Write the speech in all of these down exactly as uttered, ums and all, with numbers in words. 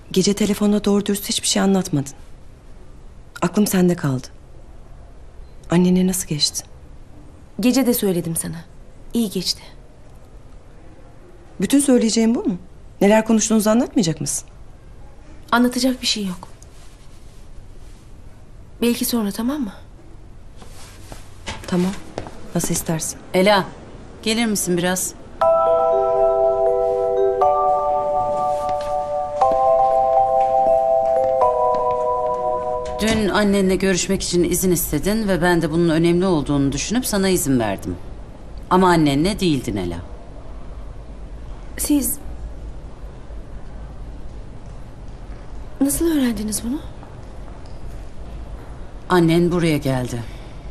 Gece telefonda doğru dürüst hiçbir şey anlatmadın. Aklım sende kaldı. Annene nasıl geçti? Gece de söyledim sana. İyi geçti. Bütün söyleyeceğim bu mu? Neler konuştuğunuzu anlatmayacak mısın? Anlatacak bir şey yok. Belki sonra, tamam mı? Tamam. Nasıl istersin. Ela, gelir misin biraz? Dün annenle görüşmek için izin istedin ve ben de bunun önemli olduğunu düşünüp sana izin verdim. Ama annenle değildin Ela. Siz... Nasıl öğrendiniz bunu? Annen buraya geldi.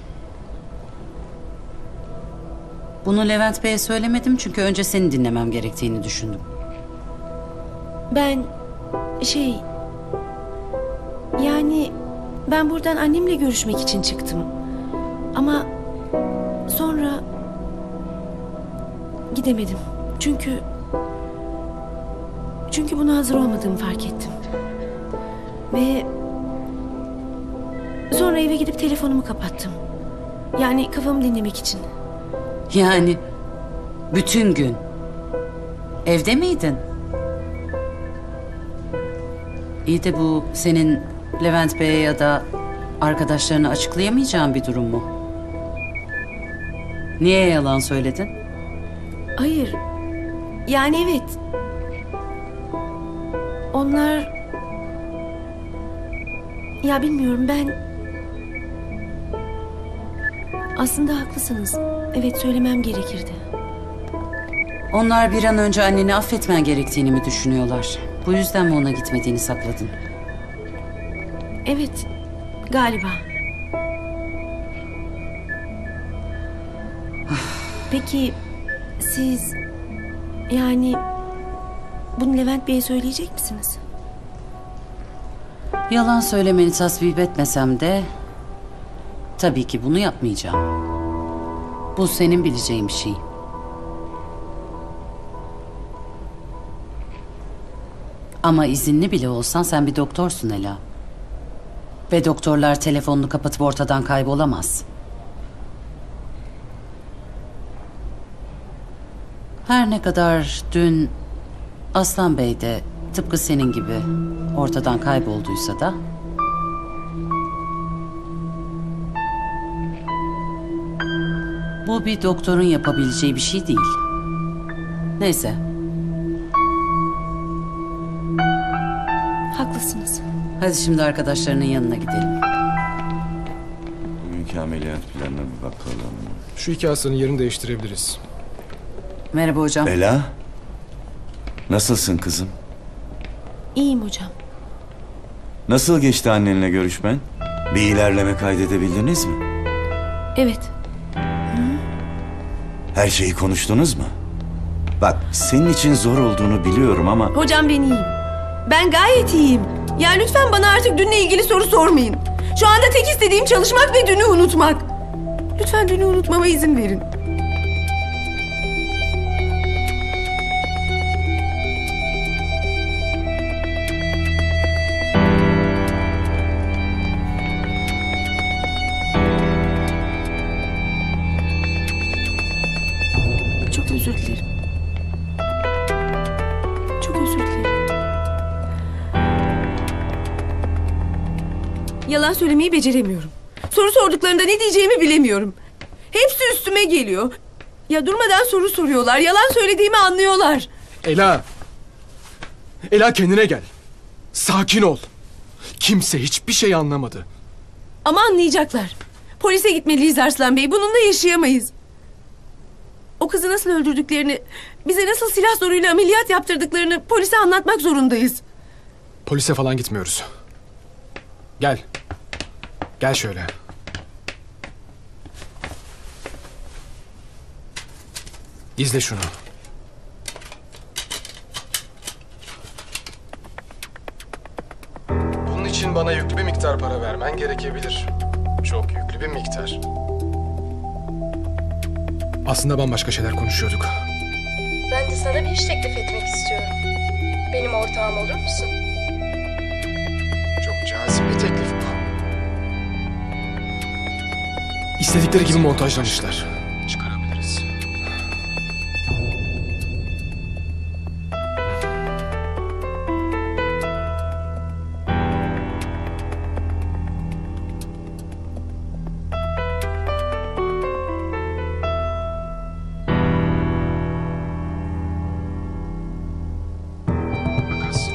Bunu Levent Bey'e söylemedim çünkü önce seni dinlemem gerektiğini düşündüm. Ben... Şey... Yani... Ben buradan annemle görüşmek için çıktım. Ama... Sonra... Gidemedim. Çünkü... Çünkü buna hazır olmadığımı fark ettim. Ve... Sonra eve gidip telefonumu kapattım. Yani kafamı dinlemek için. Yani... Bütün gün... Evde miydin? İyi de bu senin Levent Bey'e ya da arkadaşlarına açıklayamayacağın bir durum mu? Niye yalan söyledin? Hayır. Yani evet. Onlar... Ya bilmiyorum, ben... Aslında haklısınız. Evet, söylemem gerekirdi. Onlar bir an önce anneni affetmen gerektiğini mi düşünüyorlar? Bu yüzden mi ona gitmediğini sakladın? Evet, galiba. Peki siz... Yani... Bunu Levent Bey'e söyleyecek misiniz? Yalan söylemeni tasvip etmesem de... Tabii ki bunu yapmayacağım. Bu senin bileceğin bir şey. Ama izinli bile olsan sen bir doktorsun Ela. Ve doktorlar telefonunu kapatıp ortadan kaybolamaz. Her ne kadar dün Aslan Bey de tıpkı senin gibi ortadan kaybolduysa da... Bu bir doktorun yapabileceği bir şey değil. Neyse. Haklısınız. Hadi şimdi arkadaşlarının yanına gidelim. Bugünkü ameliyat planına bir bakalım. Şu iki hastanın yerini değiştirebiliriz. Merhaba hocam. Ela, nasılsın kızım? İyiyim hocam. Nasıl geçti annenle görüşmen? Bir ilerleme kaydedebildiniz mi? Evet. Her şeyi konuştunuz mu? Bak, senin için zor olduğunu biliyorum ama... Hocam ben iyiyim. Ben gayet iyiyim. Ya lütfen bana artık dünle ilgili soru sormayın. Şu anda tek istediğim çalışmak ve dünü unutmak. Lütfen dünü unutmama izin verin. Çok özür dilerim. Çok özür dilerim. Yalan söylemeyi beceremiyorum. Soru sorduklarında ne diyeceğimi bilemiyorum. Hepsi üstüme geliyor. Ya durmadan soru soruyorlar. Yalan söylediğimi anlıyorlar. Ela! Ela, kendine gel. Sakin ol. Kimse hiçbir şey anlamadı. Ama anlayacaklar. Polise gitmeliyiz Arslan Bey. Bununla yaşayamayız. O kızı nasıl öldürdüklerini, bize nasıl silah zoruyla ameliyat yaptırdıklarını polise anlatmak zorundayız. Polise falan gitmiyoruz. Gel. Gel şöyle. İzle şunu. Bunun için bana yüklü bir miktar para vermen gerekebilir. Çok yüklü bir miktar. Aslında bambaşka şeyler konuşuyorduk. Ben de sana bir iş teklif etmek istiyorum. Benim ortağım olur musun? Kazım, bir teklif bu. İstedikleri gibi montajlamışlar. Çıkarabiliriz. Makas.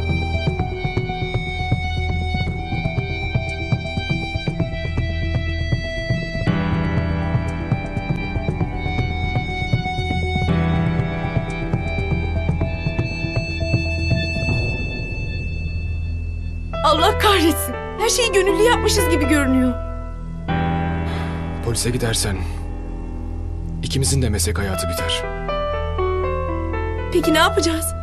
Allah kahretsin. Her şeyi gönüllü yapmışız gibi görünüyor. Polise gidersen ikimizin de meslek hayatı biter. Peki ne yapacağız?